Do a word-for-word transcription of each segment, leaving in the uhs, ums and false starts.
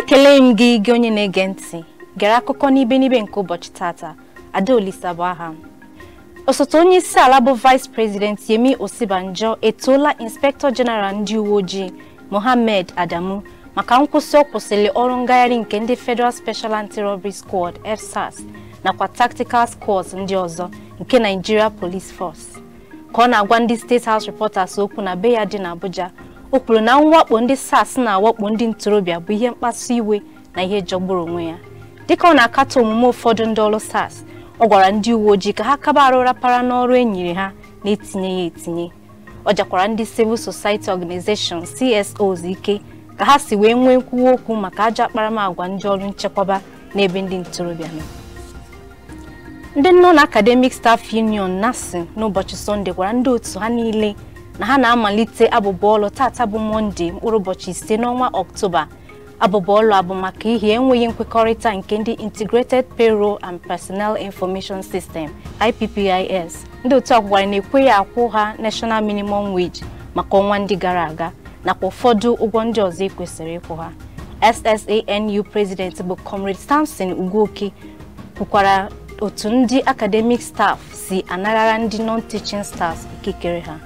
Ekele m gị gị onye na-ege ntị gere akụkọ n'ibe n'ibe nke ụbọchị tata. Adaolisa bụ aha m. Osote onye isi ala bụ Vice President Yemi Osibanjo etoola Inspector General ndị uwe ojii Mohammed Adamu maka nkwụsị ọ kwụsịrị ọrụ ngagharị nke ndị Federal Special Anti-Robbery Squad F S A S nakwa Tactical Squads ndị ọzọ nke Nigeria Police Force. Ka ọ na-agwa ndị State House Reporters okwu na be ya dị n'Abuja, o kwuru na mwakpo ndị S A S na-awakpo ndị ntorobịa bụ ihe mkpasu iwe na ihe jọgburu onwe ya. Dịka ọ na-akatọ omume ụfọdụ ndị ọrụ S A S, ọ gwara ndị uwe ojii ka ha kaba arụ rapara n'ọrụ e nyere ha na-etinye ya etinye. Ọ jakwara ndị Civil Society Organization C S Os ike ka ha si wee nwee nkwuwa okwu maka ajọ akparamagwa ndị ọrụ nchekwaba n'ebe ndị ntorobịa nọ. Ndị nọ na Academic Staff Union N A S n'ụbọchị Sọnde gwara ndị otu ha niile na ha na-amalite abụbọ ọlụ tata bụ Mọnde mkpụrụ ụbọchị ise n'ọnwa Octoba. Abụbọ ọlụ abụ maka ihe enweghị nkwekọrịta nke ndị Integrated Payroll and Personnel Information System I P P I S. Ndị otu akwụkwara na-ekweghị akwụ ha National Minimum Wage maka ọnwa ndị gara aga nakwa ụfọdụ ụgwọ ndị ọzọ ekwesịrị ịkwụ ha. S S A N U President bụ Comrade Samson Ugoke kwukwara otu ndị academic staff si anaghara ndị non-teaching staffs ikikere ha.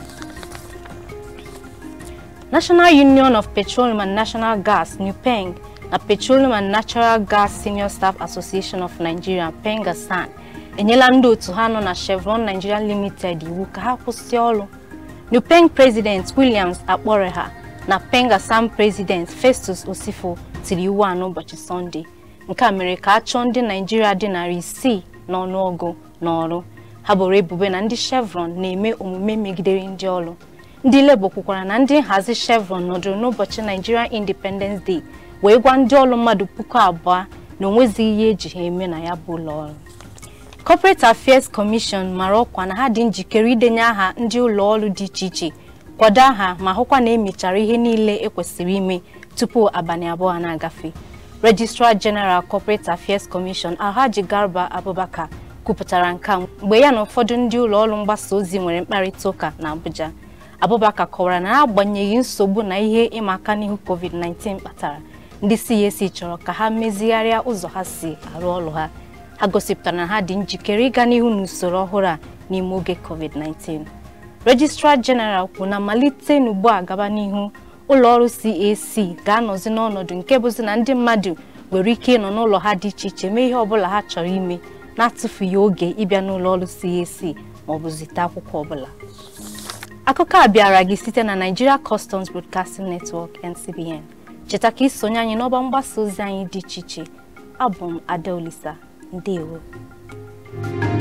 National Union of Petroleum and National Gas N U P E N G na Petroleum and Natural Gas Senior Staff Association of Nigeria P E N G A S A N enyela ndị otu ha nọ na Chevron Nigeria Limited iwu ka ha kwụsị ọrụ. N U P E N G President Williams Akporeha na P E N G A S A N President Festus Osifo tiri iwu a n'ụbọchị Sọnde. Nke a mere ka a chọọ ndị Nigeria dị narị isii n'ọnụọgụ n'ọrụ. Ha boro ebubo na ndị Chevron na-eme omume megidere ndị ọrụ. Ndị Labour kwukwara na ndị nhazi Chevron nọdụrụ n'ụbọchị Nigeria Independence Day wee gwa ndị ọrụ mmadụ puku abụọ na onwezighị ihe eji ha eme na ya bụ ụlọ ọrụ. Corporate Affairs Commission mara ọkwa na ha dị njikere idenye aha ndị ụlọ ọrụ dị iche iche, kwado aha ma hụkwa na emechara ihe niile ekwesịrị ime tupu abalị abụọ na-agafe. Registrar General Corporate Affairs Commission Alhaji Garba Abubakar kwupụtara nke a mgbe ya na ụfọdụ ndị ụlọ ọrụ mgbasa ozi nwere mkparịta ụka na Abuja. Abubakar kọwara na agbanyeghị nsogbu na ihe ịma aka n'ihu COVID nineteen kpatara, ndị C A C chọrọ ka ha mezigharịa ụzọ ha si arụ ọrụ ha. Ha gosipụtara na ha dị njikere ịga n'ihu n'usoro ọhụrụ a n'ime oge COVID nineteen. Registrar General kwuru na malite n'ugbu a gaba n'ihu, ụlọ ọrụ C A C ga-anọzi n'ọnọdụ nke bụzi na ndị mmadụ nwere ike ịnọ n'ụlọ ha dị iche iche mee ihe ọbụla ha chọrọ ime na-atụfughị oge ịbịa n'ụlọ ọrụ C A C ma ọ bụ zite akwụkwọ ọbụla. Akụkọ a bịara gị site na Nigeria Customs Broadcasting Network N C B N. Cheta ka isonye anyị n'ọba mgbasa ozi anyị dị iche iche. Abụ m Adaolisa. Ndewo.